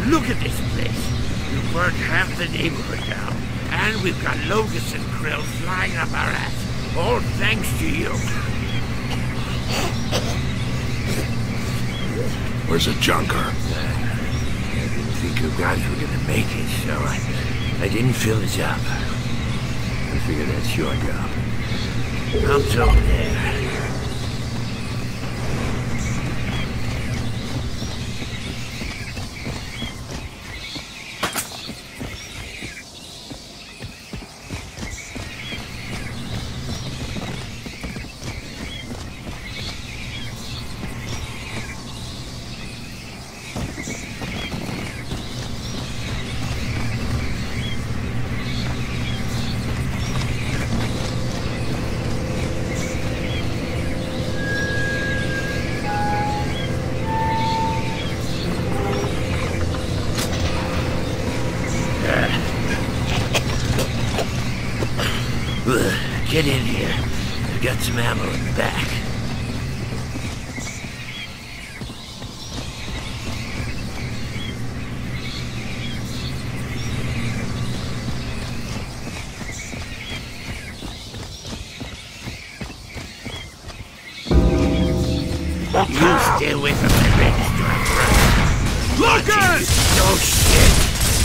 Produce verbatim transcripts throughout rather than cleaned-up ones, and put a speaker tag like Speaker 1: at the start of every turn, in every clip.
Speaker 1: Look at this place. You burned half the neighborhood down. And we've got Locust and Krill flying up our ass. All thanks to you.
Speaker 2: Where's the junker?
Speaker 1: Uh, I didn't think you guys were gonna make it, so I, I didn't fill it up. I figured that's your job. Hump's over there. Get in here. I've got some ammo in the back. You stay away from my register, brother.
Speaker 2: Look at!
Speaker 1: Oh, shit!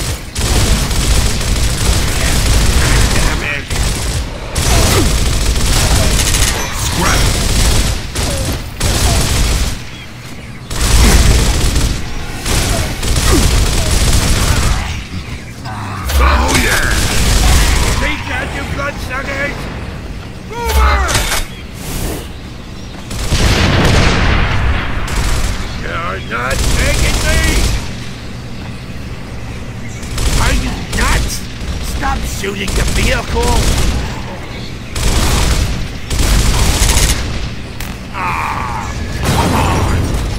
Speaker 1: Not taking me! Are you nuts? Stop shooting the vehicle! Ah, come on!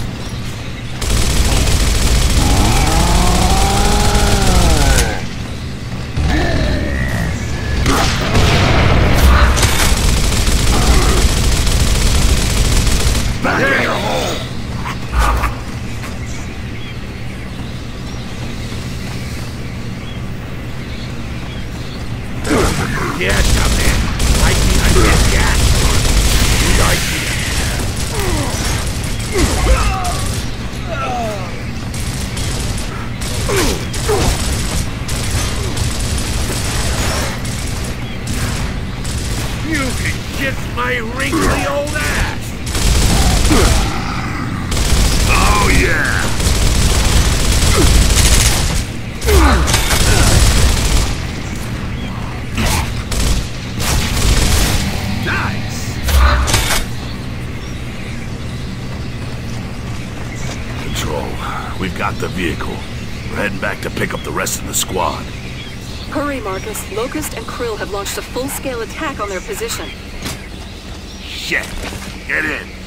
Speaker 1: Back in your hole! Yeah, come in. Light me on this gas. You like it. You can kiss my wrinkly old ass.
Speaker 2: Oh, yeah.
Speaker 1: Nice!
Speaker 2: Control, we've got the vehicle. We're heading back to pick up the rest of the squad.
Speaker 3: Hurry, Marcus. Locust and Krill have launched a full-scale attack on their position.
Speaker 2: Shit! Get in!